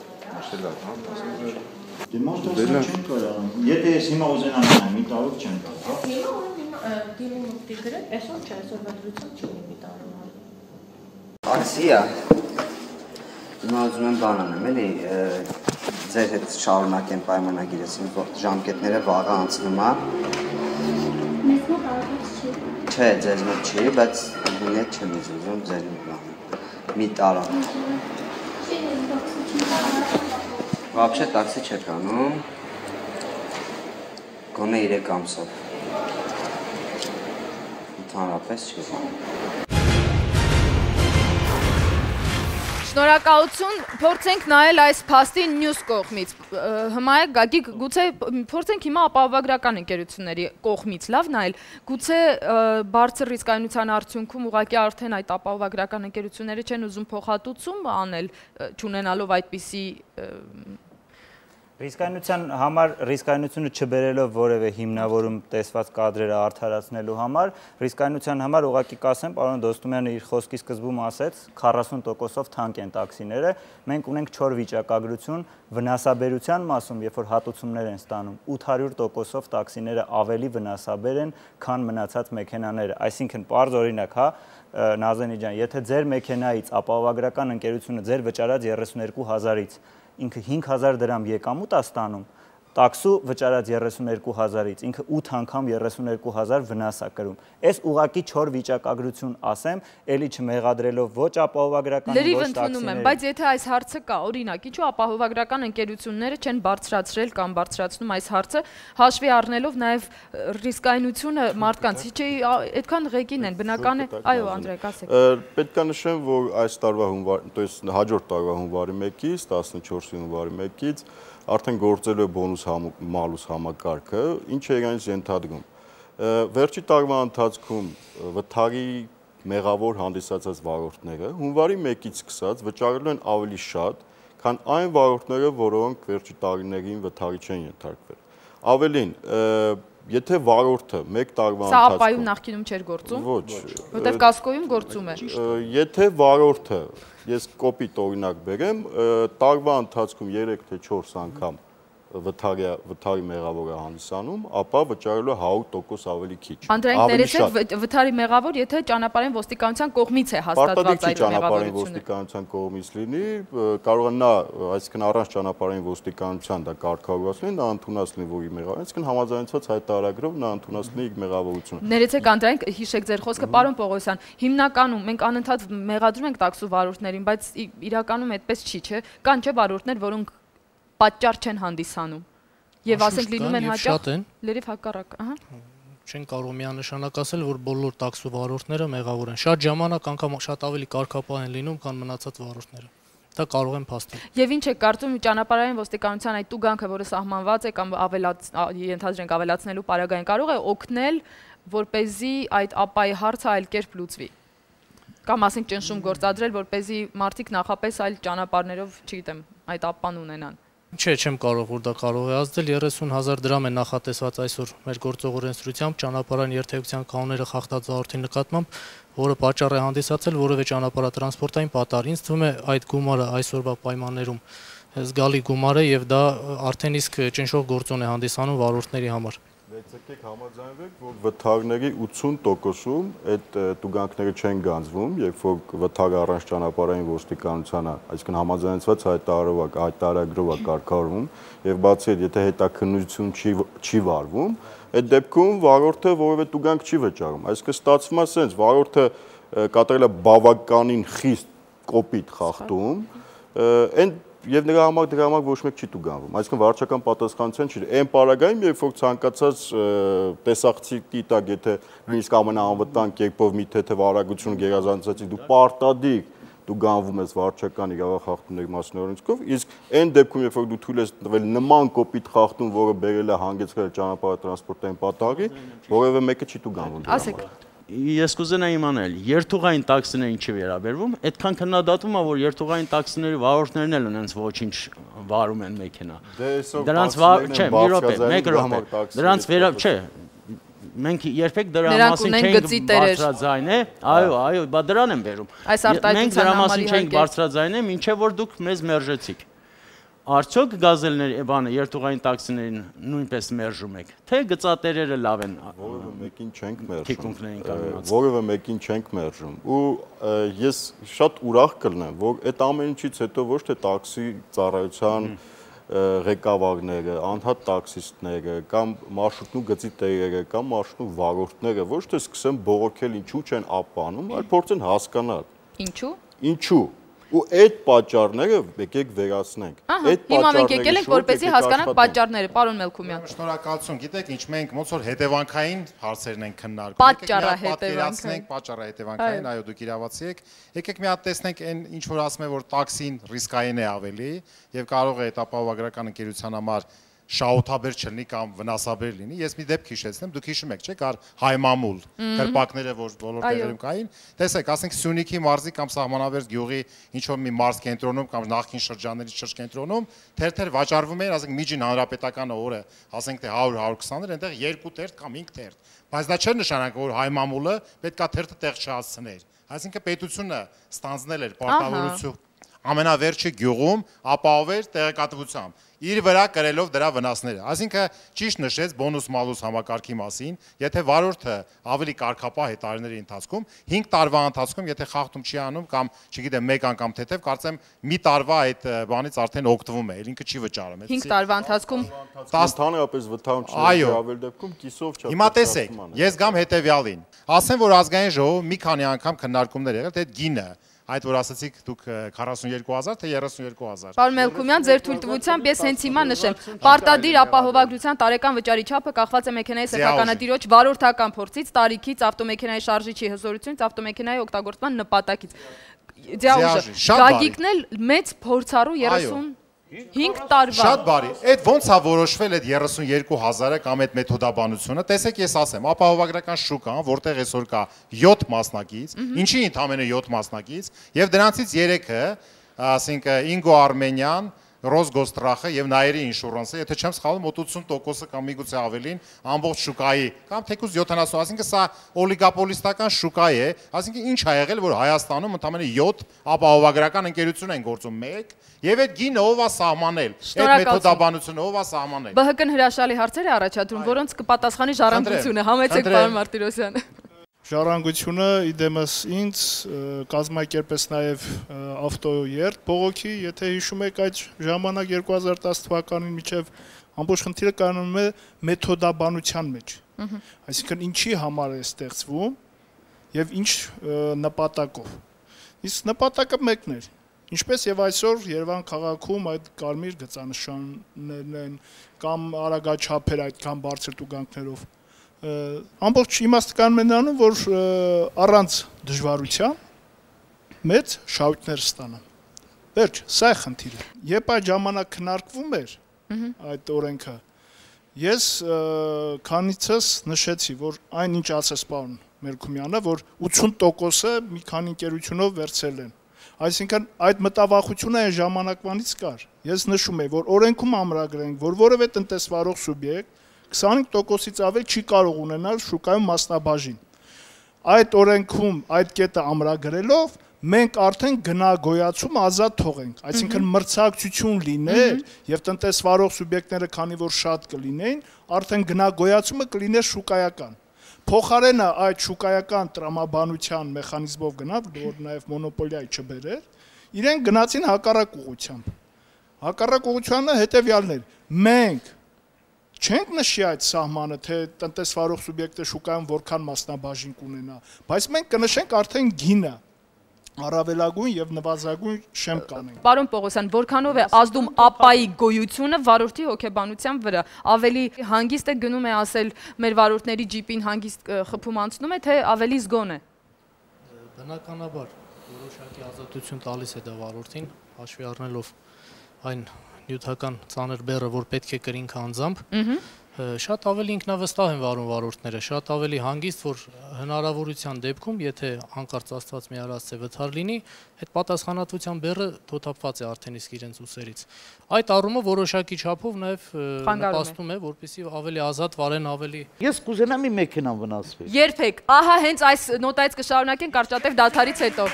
Դե մարդասան չեն կարան, եթե ես հիմա ուզենամ նայեմ, մի տարով չեն կարող, հա? Հիմա դիմում ուտի գրել, այսօր չէ, այսօր բադրություն չի մի տարով։ Աքսիա, հիմա ուզում եմ բան անեմ, էլի, ձեր հետ շարունակ են պայմանագիրս, ժամկետները վաղը անցնում է։ Մեզ մոտ արվեց չի։ Չէ, ձեզ մոտ չի, բայց ինքն հետ չեմ ուզում, ձեր մոտ մի տարով։ Вообще такси չեք անում, գոնե երեք ամսով, ընդհանրապես չեք անում։ Շնորհակալություն, փորձենք նայել այս փաստի մյուս կողմից, հմայեք Գագիկ, գուցե փորձենք հիմա ապահովագրական ընկերությունների կողմից լավ նայել, գուցե բարձր ռիսկայնության արդյունքում ուղղակի արդեն այդ ապահովագրական ընկերությունները չեն ուզում փոխհատուցում անել, չունենալով այդպիսի Ռիսկայնության համար ռիսկայնությունը չբերելով որևէ հիմնավորում տեսված կադրերը արդարացնելու համար, ռիսկայնության համար ուղղակի կասեմ, պարոն Դոստումյանը իր խոսքի սկզբում ասեց, քառասուն տոկոսով թանկ են տաքսիները, մենք ունենք չոր վիճակագրություն, վնասաբերության մասում, երբ որ հատուցումներ են ստանում, ութ հարյուր տոկոսով տաքսիները ավելի վնասաբեր են, քան մնացած մեքենաները, այսինքն պարզ օրինակ, հա, Նազենի ջան, եթե ձեր մեքենայից ապահովագրական ընկերությունը ձեր վճարած երեսուն երկու հազարից ինքը հինգ հազար դրամ եկամուտ է ստանում, տաքսու վճարած երեսուն երկու հազարից ինքը ութ անգամ երեսուն երկու հազար վնաս է կրում։ Այս ուղղակի չոր վիճակագրություն ասեմ, էլի չմեղադրելով ոչ ապահովագրական, լրիվ ընդունում եմ, բայց եթե այս հարցը կա, օրինակ, ինչու ապահովագրական ընկերությունները չեն բարձրացրել կամ բարձրացնում այս հարցը, հաշվի առնելով նաև ռիսկայնությունը մարդկանց, չէ, այդքան ղեկին են, բնական է, այո, Անդրեյ, ասեք։ Պետք է նշեմ, որ այս տարվա հունվար, то есть հաջորդ տարվա հունվարի մեկից, տասնչորսի հունվարի մեկից արդեն գործելու է բոնուս մալուս համակարգը, ինչ է իրանից ենթադրում։ Վերջի տարվա ընթացքում վթարի մեղավոր հանդիսացած վարորդները հունվարի մեկից սկսած վճարելու են ավելի շատ, քան այն վարորդները, որոնք վերջի տարիներին վթարի չեն ենթարկվել։ Ավելին, եթե վարորդը մեկ տարվա ընթացքում… Սա ապայում նախկինում չէր գործում։ Ոչ։ Որտեվ կասկոյում գործում է։ Եթե վարորդը, ես կոպիտ օրինակ բերեմ, տարվա ընթացքում երեք թե չորս անգամ վթարի մեղավոր է հանդիսանում, ապա վճարելու հարյուր տոկոս ավելի քիչ։ Անդրանիկ ներեցեք վթարի մեղավոր, եթե ճանապարհային ոստիկանության կողմից է հաստատված այդ ճանապարհային ոստիկանության կողմից լինի, կարող է նա, այսինքն առանց ճանապարհային ոստիկանության դա կարգավորված լինի, նա ընդունած լինի, որ իր մեղավոր, այսինքն համաձայնեցված հայտարարագրով նա ընդունած լինի իր մեղավորությունը։ Ներեցեք Անդրանիկ, հիշեք ձեր խոսքը, պարոն Պողոսյան, հիմնականում մենք անընդհատ մեղադրում ենք տաքսու վարորդներին, բայց իրականում այդպես չի, չէ՞։ Կան չէ վարորդներ, որոնք պատճառ չեն հանդիսանում եւ ասենք լինում են հաճախ լրիվ հակառակ, ահա չեն կարող միանշանակ ասել, որ բոլոր տաքսու վարորդները մեղավոր են։ Շատ ժամանակ անգամ շատ ավելի կարգապահ են լինում, քան մնացած վարորդները։ դա կարող են փաստել։ Եվ ինչ է կարծում ճանապարհային ոստիկանության այդ տուգանքը, որը սահմանված է կամ ավելաց ենթադրենք ավելացնելու պարագային կարող է օգնել, որպեսզի այդ ապայի հարցը այլ կերպ լուծվի։ Կամ ասենք ճնշում գործադրել, որպեսզի մարդիկ նախապես այլ ճանապարհներով, չգիտեմ, այդ ապան ունենան։ Չէ, չեմ կարող որ դա կարող է ազդել, երեսուն հազար դրամ է նախատեսված այսօր մեր գործող օրենսդրությամբ ճանապարհային երթևեկության կանոնները խախտած նկատմամբ, որը պատճառ է հանդիսացել որևէ ճանապարհատրանսպորտային պատահար։ Ինձ թվում է այդ գումարը այսօրվա պայմաններում զգալի գումար է եւ դա արդեն իսկ ճնշող գործոն է հանդիսանում վարորդների համար։ Եկեք համաձայնվեք, որ վթարների ութսուն տոկոսում այդ տուգանքները չեն գանձվում, երբ որ վթարը առանց ճանապարհային ոստիկանությանը, այսինքն համաձայնեցված հայտարարով, հայտարարագրով է կարգավորվում, եւ բացի այդ, եթե հետաքննություն չի չի վարվում, այդ դեպքում վարորդը որևէ տուգանք չի վճարում։ Այսինքն ստացվում է sense, վարորդը կատարել է բավականին խիստ կոպիտ խախտում, այն Եվ նրա համար դրա համար ոչ մեկ չի տուգանվում, այսինքն վարչական պատասխանատվության չի։ Այն պարագայում, երբ որ ցանկացած տեսախցի տիտակ, եթե նույնիսկ ամենաանվտանգ կերպով մի թեթև արագություն գերազանցեցի, դու պարտադիր տուգանվում ես վարչական իրավախախտումների մասին օրենսգրքով, իսկ այն դեպքում, երբ որ դու թույլ ես տվել նման կոպիտ խախտում, որը բերել է հանգեցրել ճանապարհատրանսպորտային պատահարի, որևէ մեկը չի տուգանվում դրա համար։ Ես կուզենայի իմանալ, երթուղային տաքսիներին չի վերաբերվում, այդքան քննադատվում է, որ երթուղային տաքսիների վարորդներն էլ ունենց ոչինչ վարում են մեքենա։ Դրանց չէ, մի րոպե, մեկ րոպե։ Դրանց վերա, չէ։ Մենք երբեք դրա մասին չենք բարձրաձայնել, այո, այո, բա դրան եմ վերում։ Մենք դրա մասին չենք բարձրաձայնել, մինչև որ դուք մեզ մերժեցիք։ Արդյոք գազելների բանը երթուղային տաքսիներին նույնպես մերժում եք, թե գծատերերը լավ են։ Որևէ մեկին չենք մերժում։ Որևէ մեկին չենք մերժում։ Ու ես շատ ուրախ կլինեմ, որ այդ ամեն ինչից հետո ոչ թե տաքսի ծառայության ղեկավարները, անհատ տաքսիստները կամ մարշրուտն ու գծի տերերը կամ մարշրուտն ու վարորդները ոչ թե սկսեն բողոքել ինչու չեն ապանում, այլ փորձեն հասկանալ։ Ինչու։ Ինչու։ Ու այդ պատճառները եկեք վերացնենք։ Այդ հիմա մենք եկել ենք որպեսզի հասկանանք պատճառները, պարոն Մելքումյան։ Շնորհակալություն, գիտեք ինչ, մենք ոնց որ հետևանքային հարցերն ենք քննարկում։ Պատճառահետևանքային։ Պատճառահետևանքային, այո, դուք իրավացի եք։ Եկեք մի հատ տեսնենք այն ինչ որ ասում է որ տաքսին ռիսկային է ավելի եւ կարող է այդ ապահովագրական ընկերության համար շահութաբեր չլինի կամ վնասաբեր լինի։ Ես մի դեպք հիշեցնեմ, դուք հիշում եք, չէ՞, կար հայմամուլ, կրպակները, որ բոլոր տեղերում կային։ Տեսեք, ասենք Սյունիքի մարզի կամ Սահմանավերձ գյուղի ինչ որ մի մարզ կենտրոնում կամ նախկին շրջանների շրջկենտրոնում թերթեր վաճառվում էին, ասենք Միջին Հանրապետականը օրը, ասենք թե հարյուր հարյուր քսաներ, այնտեղ երկու թերթ կամ հինգ թերթ։ Բայց դա չէր նշանակում, որ հայմամուլը պետքա թերթը տեղ չհասցներ։ Այսինքն պետությունը ստանձնել էր պարտավորություն ամենավերջի գյուղում ապահովել տեղեկատվությամբ իր վրա կրելով դրա վնասները։ Այսինքն ճիշտ նշեց բոնուս մալուս համակարգի մասին, եթե վարորդը ավելի կարգապահ է տարիների ընթացքում, հինգ տարվա ընթացքում, եթե խախտում չի անում կամ, չգիտեմ, մեկ անգամ թեթև, կարծեմ մի տարվա այդ բանից արդեն օգտվում է, ինքը չի վճարում։ հինգ տարվա ընթացքում ընդհանրապես վթարում չի ավել դեպքում կիսով չափ։ Հիմա տեսեք, ես գամ հետևյալին։ Ասեմ, որ ազգային ժողովը մի քանի անգամ քննարկումներ եղել, թե գինը այդ որ ասացիք դուք քառասունյոթ հազար թե երեսունյոթ հազար։ Պարոն Մելքումյան, ձեր թույլտվությամբ ես հենց հիմա նշեմ, պարտադիր ապահովագրության տարեկան վճարի չափը կախված է մեքենայի սեփականատիրոջ վարորդական փորձից, տարիքից, ավտոմեքենայի շարժիչի հզորությունից, ավտոմեքենայի օգտագործման նպատակից։ Գագիկն էլ մեծ փորձառու երեսուն հինգ տարվա։ Շատ բարի։ Այդ ոնց է որոշվել այդ երեսունյոթ հազարը կամ այդ մեթոդաբանությունը։ Տեսեք, ես ասեմ, ապահովագրական շուկան, որտեղ այսօր կա յոթ մասնակից, ինչի ընդամենը յոթ մասնակից, եւ դրանցից երեքը, ասենք Ինգո Արմենյան, Ռոսգոստրախը եւ Նայերի ինշուրանսը, եթե չեմ սխալվում, ութսուն տոկոսը կամ միգուցե ավելին ամբողջ շուկայի կամ թեկուզ յոթանասուն, այսինքն սա օլիգոպոլիստական շուկա է, այսինքն ինչ ա եղել, որ Հայաստանում ընդամենը յոթ ապահովագրական ընկերություն են գործում մեկ, եւ այդ գինը ով է սահմանել, այդ մեթոդաբանությունը ով է սահմանել։ ԲՀԿ-ն հրաշալի հարցեր է առաջադրում, որոնց կպատասխանի Ժառանգությունը, համեցեք պարոն Մարտիրոսյան։ Ժառանգությունը իդեմս ինձ կազմակերպեց նաև ավտոերթ բողոքի, եթե հիշում եք այդ ժամանակ երկու հազար տասը թվականին միջև ամբողջ խնդիրը կայանում է մեթոդաբանության մեջ։ Այսինքն ինչի համար է ստեղծվում եւ ինչ նպատակով։ Իսկ նպատակը մեկն էր։ Ինչպես եւ այսօր Երևան քաղաքում այդ կարմիր գծանշաններն են կամ արագաչափեր այդքան բարձր տուգանքներով ամբողջ իմաստը կանում է նրանում, որ առանց դժվարության մեծ շահույթներ ստանան։ Վերջ, սա է խնդիրը։ Երբ այդ ժամանակ քննարկվում էր այդ օրենքը, ես քանիցս նշեցի, որ այն ինչ ասես պարոն Մերկումյանը, որ ութսուն տոկոսը մի քանի ընկերությունով վերցել են։ Այսինքն այդ մտավախությունը այն ժամանակվանից կար։ Ես նշում եմ, որ օրենքում ամրագրենք, որ որևէ տնտեսվարող սուբյեկտ քսանհինգ տոկոսից ավել չի կարող ունենալ շուկայում մասնաբաժին։ Այդ օրենքում այդ կետը ամրագրելով մենք արդեն գնագոյացում ազատ թողենք, այսինքն մրցակցություն լիներ եւ տնտեսվարող սուբյեկտները, քանի որ շատ կլինեին, արդեն գնագոյացումը կլիներ շուկայական։ Փոխարենը այդ շուկայական տրամաբանության մեխանիզմով գնալ, որ նաեւ մոնոպոլիայի չբերեր, իրենք գնացին հակառակ ուղղությամբ։ Հակառակ ուղղությանը հետեւյալն էր. մենք չենք նշի այդ սահմանը, թե տնտեսվարող սուբյեկտը շուկայում որքան մասնաբաժին կունենա, բայց մենք կնշենք արդեն գինը, առավելագույն եւ նվազագույն շեմ կանենք։ Պարոն Պողոսյան, որքանով է ազդում ԱՊԱ-ի գոյությունը վարորդի հոգեբանության վրա։ Ավելի հանգիստ է գնում է ասել մեր վարորդների ջիպին հանգիստ խփում անցնում է, թե ավելի զգոն է։ Բնականաբար որոշակի ազատություն տալիս է դա վարորդին, հաշվի առնելով այն նյութական ծանր բեռը, որ պետք է կրինքը անձամբ, շատ ավելի ինքնավստահ են վարում վարորդները, շատ ավելի հանգիստ, որ հնարավորության դեպքում, եթե հանկարծ Աստված մի արածե վթար լինի, այդ պատասխանատվության բեռը թոթափված է արդեն իսկ իրենց ուսերից։ Այդ առումը որոշակի չափով նաև նպաստում է, որպեսզի ավելի ազատ վարեն, ավելի։ Ես կուզենամ իմ մեքենան վնասվի։ Երբեք, ահա հենց այս նոտայից կշարունակենք կարճատև դադարից հետո։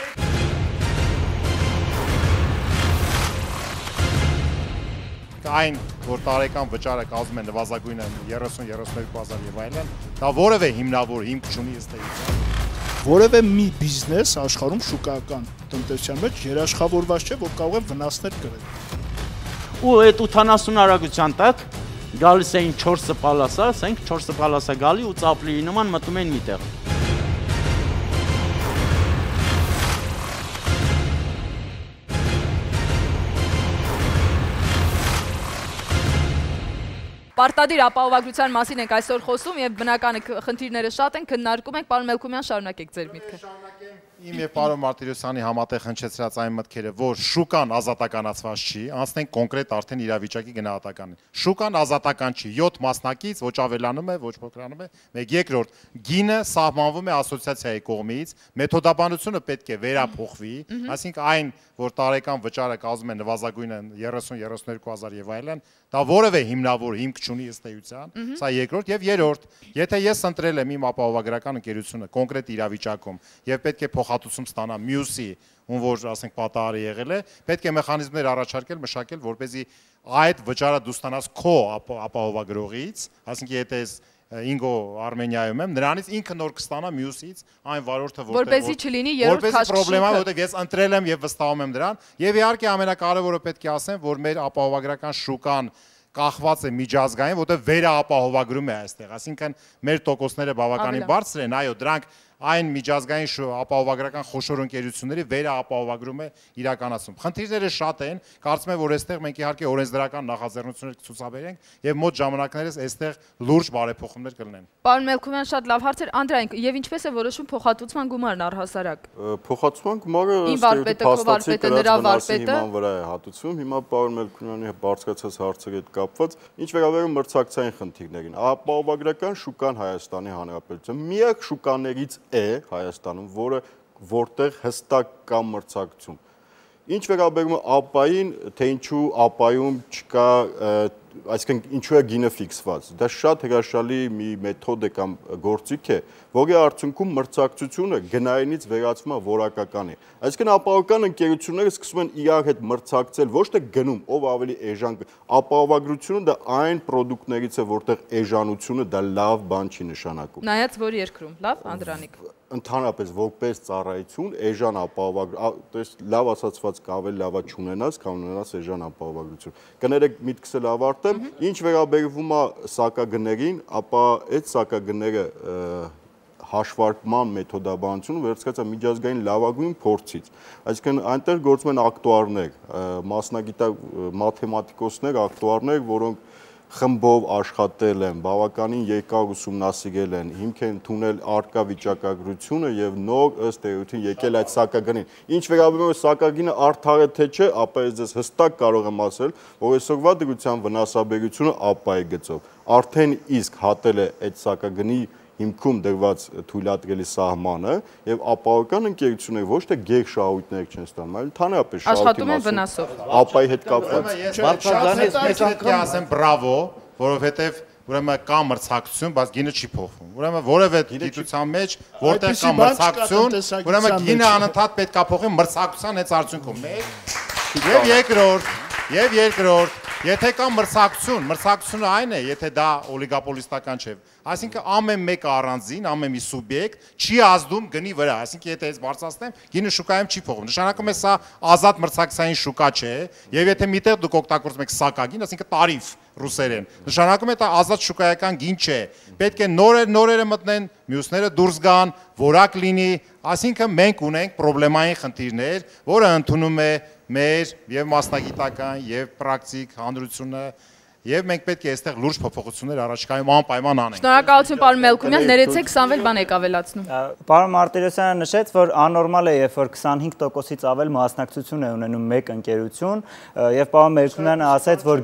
Այն, որ տարեկան վճարը կազմում է նվազագույնը երեսուն երեսունյոթ հազար եւ այլն, դա որևէ հիմնավոր հիմք չունի ըստ էության։ Որևէ մի բիզնես աշխարհում շուկայական տնտեսության մեջ երաշխավորված չէ, որ կարող է վնասներ կրել։ Ու այդ ութանասուն արագության տակ գալիս էին չորս սպալասա, ասենք չորս սպալասա գալի ու ծապլիի նման մտնում էին միտեղ։ Պարտադիր ապահովագրության մասին ենք այսօր խոսում եւ բնական է խնդիրները շատ են, քննարկում ենք, պարոն Մելքումյան, շարունակեք ձեր միտքը։ Իմ եւ պարոն Մարտիրոսյանի համատեղ հնչեցրած այն մտքերը, որ շուկան ազատականացված չի, անցնենք կոնկրետ արդեն իրավիճակի գնահատականին։ Շուկան ազատական չի, յոթ մասնակից ոչ ավելանում է, ոչ փոքրանում է, մեկ երկրորդ գինը սահմանվում է ասոցիացիայի կողմից, մեթոդաբանությունը պետք է վերափոխվի, այսինքն այն, որ տարեկան վճարը կազմում է նվազագույնը երեսուն երեսունյոթ հազար եւ այլն, դա որևէ հիմնավոր հիմք չունի ըստ էության, սա երկրորդ եւ երրորդ, եթե ես ընտրել եմ իմ ապահովագրական ընկերությունը կոնկրետ իրավիճակում եւ պետք է փոխհատուցում ստանամ մյուսի, ում որ ասենք պատահարը եղել է, պետք է մեխանիզմներ առաջարկել, մշակել, որպեսզի այդ վճարը դու ստանաս քո ապահովագրողից, այսինքն եթե ես ինգո Արմենիայում եմ, նրանից ինքը նոր կստանա մյուսից այն վարորդը, որպեսզի չլինի երրորդ քաշքշուկը։ Որպեսզի պրոբլեմա, որովհետև ես ընտրել եմ եւ վստահում եմ դրան, եւ իհարկե ամենակարևորը պետք է ասեմ, որ մեր ապահովագրական շուկան կախված է միջազգային, որտեղ վերաապահովագրում է այստեղ, այսինքն մեր տոկոսները բավականին բարձր են, այո, դրանք այն միջազգային ապահովագրական խոշոր ընկերությունների վերաապահովագրում է իրականացում։ Խնդիրները շատ են, կարծում եմ, որ այստեղ մենք իհարկե օրենսդրական նախաձեռնություններ կցուցաբերենք եւ մոտ ժամանակներս այստեղ լուրջ բարեփոխումներ կլինեն։ Պարոն Մելքումյան, շատ լավ հարց էր, Անդրանիկ, եւ ինչպես է որոշվում փոխհատուցման գումարն առհասարակ։ Փոխհատուցման գումարը վարպետը, նրա վարպետը հիման վրա է հատուցվում։ Հիմա պարոն Մելքումյանի բարձրացած հարցերի հետ կապված, ինչ վերաբերում մրցակցային խնդիրներին, ապահովագրական շուկան Հայաստանի Հանրապետության միակ շուկաներից է Հայաստանում, որը որտեղ հստակ կա մրցակցություն։ Ինչ վերաբերում է ԱՊԱ-ին, թե ինչու ԱՊԱ-ում չկա, այսինքն ինչու է գինը ֆիքսված։ Դա շատ հրաշալի մի մեթոդ է կամ գործիք է, որի արդյունքում մրցակցությունը գնայինից վերածվում է որակականի։ Այսինքն ապահովական ընկերությունները սկսում են իրար հետ մրցակցել, ոչ թե գնում, ով ավելի էժան, ապահովագրությունը դա այն պրոդուկտներից է, որտեղ էժանությունը դա լավ բան չի նշանակում։ Նայած որ երկրում, լավ, Անդրանիկ։ Ընդհանրապես որպես ծառայություն էժան ապահովագրություն, то есть լավ ասացված կավել լավա չունենաս, կամ ունենաս էժան ապահովագրություն։ Կներեք միտքս էլ ավարտեմ, ինչ վերաբերվում է սակագներին, ապա այդ սակագները հաշվարկման մեթոդաբանությունը վերցրած է միջազգային լավագույն փորձից։ Այսինքն այնտեղ գործում են ակտուարներ, մասնագիտ մաթեմատիկոսներ, ակտուարներ, որոնք խմբով աշխատել են, բավականին երկար ուսումնասիրել են, հիմք են ընդունել արկա վիճակագրությունը եւ նոր ըստ էության եկել այդ սակագնին։ Ինչ վերաբերում է սակագինը արդար է թե չէ, ապա ես ձեզ հստակ կարող եմ ասել, որ այսօրվա դրության վնասաբերությունը ապա է գծով։ Արդեն իսկ հատել է այդ սակագնի հիմքում դրված թույլատրելի սահմանը եւ ապահովական ընկերությունները ոչ թե գերշահույթներ չեն ստանում, այլ ընդհանրապես աշխատում են վնասով։ Ապայի հետ կապված։ Վարչաձանից մեկ անգամ ասեմ բրավո, որովհետեւ ուրեմն կա մրցակցություն, բայց գինը չի փոխվում։ Ուրեմն որևէ գիտության մեջ որտեղ կա մրցակցություն, ուրեմն գինը անընդհատ պետք է փոխվի մրցակցության հենց արդյունքում։ Եվ երկրորդ, եւ երկրորդ, եթե կա մրցակցություն, մրցակցությունը այն է, եթե դա օլիգապոլիստական չէ։ Այսինքն ամեն մեկը առանձին, ամեն մի սուբյեկտ չի ազդում գնի վրա, այսինքն եթե ես բարձրացնեմ, գինը շուկայում չի փոխվում։ Նշանակում է սա ազատ մրցակցային շուկա չէ, եւ եթե միտեղ դուք օգտագործում եք սակագին, այսինքն տարիֆ ռուսերեն, նշանակում է դա ազատ շուկայական գին չէ։ Պետք է նորեր նորերը մտնեն, մյուսները դուրս գան, որակ լինի, այսինքն մենք ունենք պրոբլեմային խնդիրներ, որը ընդունում է մեր եւ մասնագիտական եւ պրակտիկ հանրությունը եւ մենք պետք է այստեղ լուրջ փոփոխություններ առաջկայում անպայման անենք։ Շնորհակալություն պարոն Մելքումյան, ներեցեք Սամվել բան եք ավելացնում։ Պարոն Մարտիրոսյանը նշեց, որ աննորմալ է, երբ որ քսանհինգ տոկոսից ավել մասնակցություն է ունենում մեկ ընկերություն, եւ պարոն Մելքումյանը ասաց, որ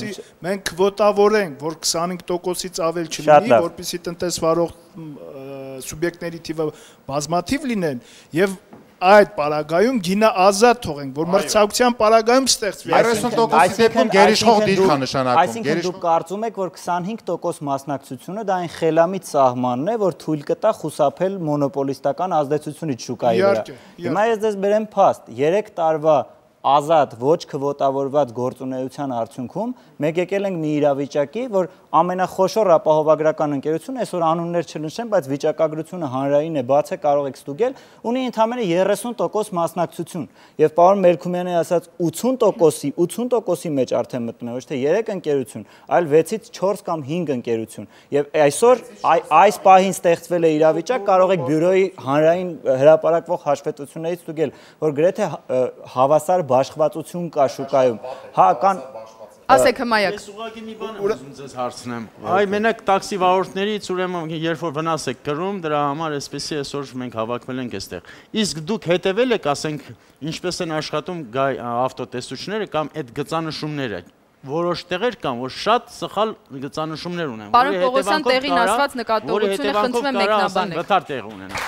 մենք ոտավորենք, որ քսանհինգ տոկոսից ավել չլինի, որպեսզի տնտեսվարող սուբյեկտների թիվը բազմաթիվ լինեն եւ այդ պարագայում գինը ազատ թողենք, որ մրցակցության պարագայում ստեղծվի։ երեսուն տոկոսի դեպքում գերիշխող դիրք է նշանակում։ Այսինքն դուք կարծում եք, որ քսանհինգ տոկոս մասնակցությունը դա այն խելամիտ սահմանն է, որ թույլ կտա խուսափել մոնոպոլիստական ազդեցությունից շուկայի վրա։ Հիմա ես ձեզ բերեմ փաստ, երեք տարվա ազատ ոչ քվոտավորված գործունեության արդյունքում մենք եկել ենք մի իրավիճակի, որ ամենախոշոր ապահովագրական ընկերությունը, այսօր անուններ չնշեմ, բայց վիճակագրությունը հանրային է, բաց է, կարող եք ստուգել, ունի ընդամենը երեսուն տոկոս մասնակցություն։ Եւ պարոն Մելքումյանի ասած ութուն տոկոսի, ութուն տոկոսի մեջ արդեն մտնում է ոչ թե երեք ընկերություն, այլ վեցից չորս կամ հինգ ընկերություն։ Եվ այսօր այս պահին ստեղծվել է իրավիճակ, կարող եք բյուրոյի հանրային հրապարակվող հաշվետվություններից ստուգել, որ գրեթե հավասար բաշխվածություն կա շուկայում։ Հա, կան Ասեք հմայակ։ Ես ուղղակի մի բան եմ ուզում ձեզ հարցնեմ։ Այ մենակ տաքսի վարորդներից ուրեմն երբ որ վնաս եք կրում, դրա համար այսպեսի այսօր մենք հավաքվել ենք այստեղ։ Իսկ դուք հետևել եք, ասենք, ինչպես են աշխատում ավտոտեսուչները կամ այդ գծանշումները։ Որոշ տեղեր կան, որ շատ սխալ գծանշումներ ունեն։ Պարոն Պողոսյան, տեղին ասված նկատողությունը խնդրում եմ մեկնաբանեք։ Վթար տեղ ունենա։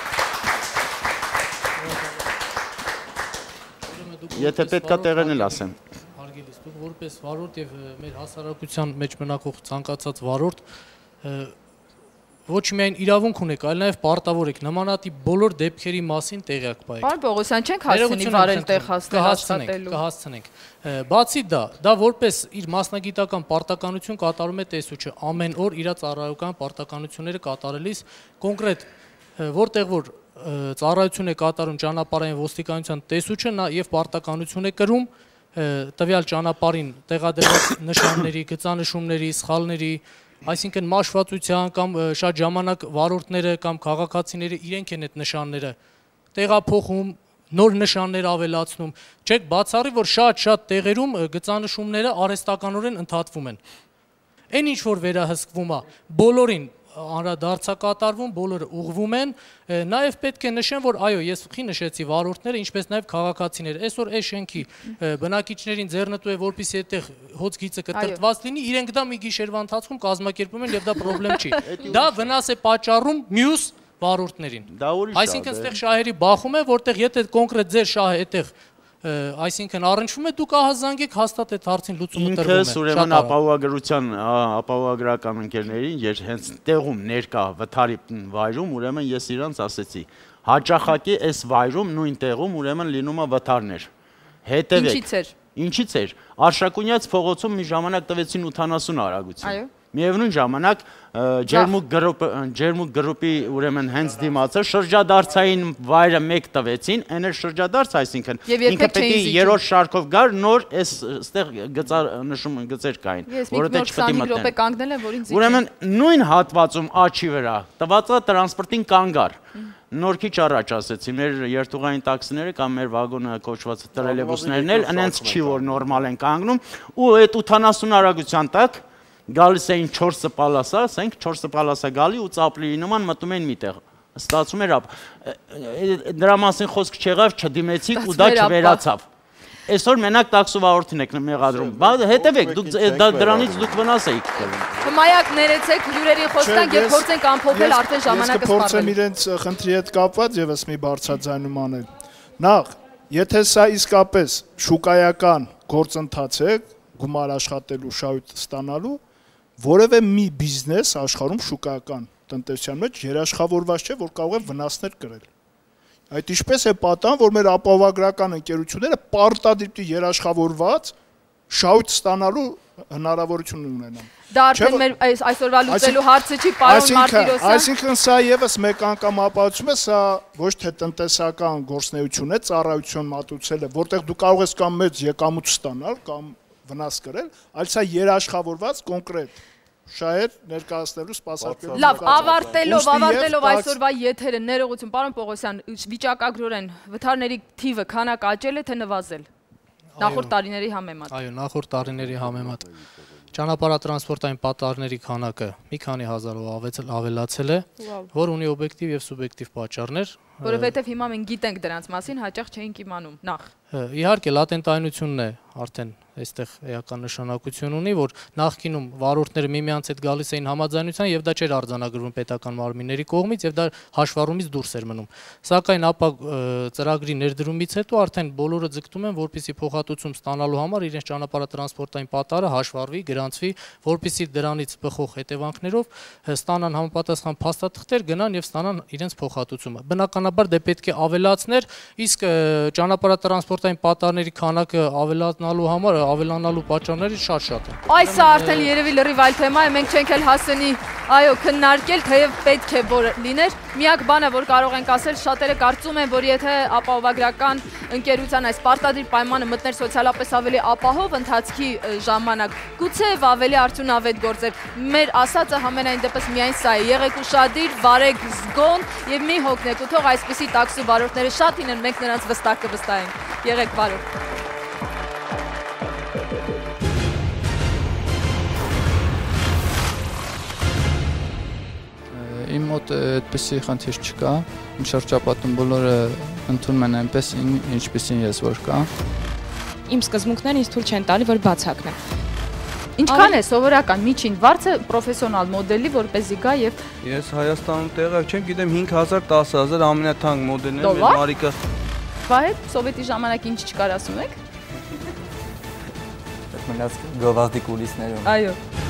Եթե պետքա տեղն էլ ասեմ։ Հարգելիս, դուք որպես վարորդ եւ մեր հասարակության մեջ մնակող ցանկացած վարորդ ոչ միայն իրավունք ունեք, այլ նաեւ պարտավոր եք նմանատիպ բոլոր դեպքերի մասին տեղյակ պահեք։ Պարոն Պողոսյան, չենք հասցնի վարել տեղ հաստատելու։ Կհասցնենք։ Բացի դա, դա որպես իր մասնագիտական պարտականություն կատարում է տեսուչը ամեն օր իր ծառայական պարտականությունները կատարելիս կոնկրետ որտեղ որ ծառայություն է կատարում ճանապարհային ոստիկանության տեսուչը նա եւ պարտականություն է կրում տվյալ ճանապարհին տեղադրված նշանների, գծանշումների, սխալների, այսինքն մաշվածության կամ շատ ժամանակ վարորդները կամ քաղաքացիները իրենք են այդ նշանները տեղափոխում, նոր նշաններ ավելացնում։ Չեք բացառի, որ շատ-շատ տեղերում գծանշումները արհեստականորեն ընդհատվում են։ Այն ինչ որ վերահսկվում է, բոլորին անդրադարձակատարվում, բոլորը ուղղվում են, նաև պետք է նշեմ, որ այո, ես խի նշեցի վարորդները, ինչպես նաև քաղաքացիները, այսօր այս շենքի բնակիչներին ձեռնտու է, որպեսզի այդտեղ հոծ գիծը կտրտված լինի, իրենք դա մի գիշերվա ընթացքում կազմակերպում են եւ դա խնդրեմ չի։ Դա վնաս է պատճառում մյուս վարորդներին։ Այսինքն այդտեղ շահերի բախում է, որտեղ եթե կոնկրետ ձեր շահը այդտեղ այսինքն առնչվում է դուք ահազանգեք հաստատ այդ հարցին լուծումը տրվում է։ Ինքս ուրեմն ապահովագրության ապահովագրական ընկերներին ես հենց տեղում ներկա վթարի վայրում ուրեմն ես իրանց ասեցի հաճախակի այս վայրում նույն տեղում ուրեմն լինում է վթարներ։ Հետևեք։ Ինչից էր։ Ինչից էր։ Արշակունյաց փողոցում մի ժամանակ տվեցին ութանասուն արագություն։ Այո։ Միևնույն ժամանակ ջերմուկ գրուպ ջերմուկ գրուպի ուրեմն հենց դիմացը շրջադարձային վայրը մեկ տվեցին, այն էլ շրջադարձ, այսինքն ինքը պետք է երրորդ շարքով գար նոր այս այստեղ գծար նշում գծեր կային, որովհետեւ չպետք է րոպե կանգնել եմ, որին զիջի։ Ուրեմն նույն հատվածում աչի վրա տվածը տրանսպորտին կանգար։ Նոր քիչ առաջ ասեցի, մեր երթուղային տաքսիները կամ մեր վագոնը կոչված տրելեբուսներն էլ այնց չի որ նորմալ են կանգնում ու այդ ութանասուն արագության տակ գալիս էին չորս պալասա, ասենք չորս պալասա գալի ու ծապլի նման մտում են միտեղ։ Ստացվում էր ապ դրա մասին խոսք չեղավ, չդիմեցիք ու դա չվերացավ։ Այսօր մենակ տաքսու վարորդին եք մեղադրում։ Բայց հետևեք, դուք դրանից դուք վնաս եք կրում։ Հմայակ ներեցեք հյուրերին խոստանք եւ փորձենք ամփոփել արդեն ժամանակը սպառվել։ Ես կփորձեմ իրենց խնդրի հետ կապված եւս մի բարձրաձայնում անել։ Նախ, եթե սա իսկապես շուկայական գործընթաց է, գումար աշխատելու, շահույթ ստանալու, որևէ մի բիզնես աշխարհում շուկայական տնտեսության մեջ երաշխավորված չէ, որ կարող է վնասներ կրել։ Այդ ինչպես է պատահում, որ մեր ապահովագրական ընկերությունները պարտադիր երաշխավորված շահույթ ստանալու հնարավորություն ունենան։ Դա արդեն մեր այսօրվա լուծելու հարցը չի, պարոն Մարտիրոսյան։ Այսինքն սա եւս մեկ անգամ ապացուցում է, սա ոչ թե տնտեսական գործունեություն է, ծառայություն մատուցել է, որտեղ դու կարող ես կամ մեծ եկամուտ ստանալ, կամ վնաս կրել, այլ սա երաշխավորված կոնկրետ շահեր ներկայացնելու սպասարկելու։ Լավ, ավարտելով, ավարտելով այսօրվա եթերը, ներողություն, պարոն Պողոսյան, վիճակագրորեն վթարների թիվը քանակ աճել է թե նվազել։ Նախորդ տարիների համեմատ։ Այո, նախորդ տարիների համեմատ։ Ճանապարհատրանսպորտային պատահարների քանակը մի քանի հազարով ավելացել է, որ ունի օբյեկտիվ եւ սուբյեկտիվ պատճառներ։ Որովհետեւ հիմա մենք գիտենք դրանց մասին, հաճախ չէինք իմանում։ Նախ Իհարկե լատենտայնությունն է արդեն այստեղ էական նշանակություն ունի, որ նախկինում վարորդները միմյանց հետ գալիս էին համաձայնության եւ դա չէր արձանագրվում պետական մարմինների կողմից եւ դա հաշվառումից դուրս էր մնում։ Սակայն ապա ծրագրի ներդրումից հետո արդեն բոլորը ձգտում են, որպեսզի փոխհատուցում ստանալու համար իրենց ճանապարհատրանսպորտային պատարը հաշվառվի, գրանցվի, որպեսզի դրանից բխող հետևանքներով ստանան համապատասխան փաստաթղթեր, գնան եւ ստանան իրենց փոխհատուցումը։ Բնականաբար դե պետք է ավելացներ, իսկ ճանապարհատրանսպորտային պատարների քանակը ավելանալու համար ավելանալու պատճառները շատ-շատ են։ Այս արդեն երևի լրիվ այլ թեմա է, մենք չենք էլ հասցնի, այո, քննարկել, թեև պետք է որ լիներ։ Միակ բանը, որ կարող ենք ասել, շատերը կարծում են, որ եթե ապահովագրական ընկերության այս պարտադիր պայմանը մտներ սոցիալապես ավելի ապահով ընթացքի ժամանակ, գուցեև ավելի արդյունավետ գործեր։ Մեր ասածը համենայն դեպս միայն սա է. եղեք ուշադիր, վարեք զգոն եւ մի հոգնեք, ու թող այսպիսի տաքսու վարորդները շատ լինեն, մենք նրանց վստահ կվստահենք։ Եղեք վարորդ։ Իմ մոտ այդպիսի խնդիր չկա, իմ շրջապատում բոլորը ընդունում են այնպես, ինչպիսին ես որ կա։ Իմ սկզբունքները ինձ թույլ չեն տալի, որ բացակնեմ։ Ինչքան է սովորական միջին վարձը պրոֆեսիոնալ մոդելի, որպեսզի գա եւ Ես Հայաստանում տեղակ չեմ, գիտեմ հինգ հազար, դաս հազար ամենաթանկ մոդելն է, մեր Մարիկը։ Բա հետ սովետի ժամանակ ինչ չկար ասում եք։ Մնաց գովազդի կուլիսներում։ Այո։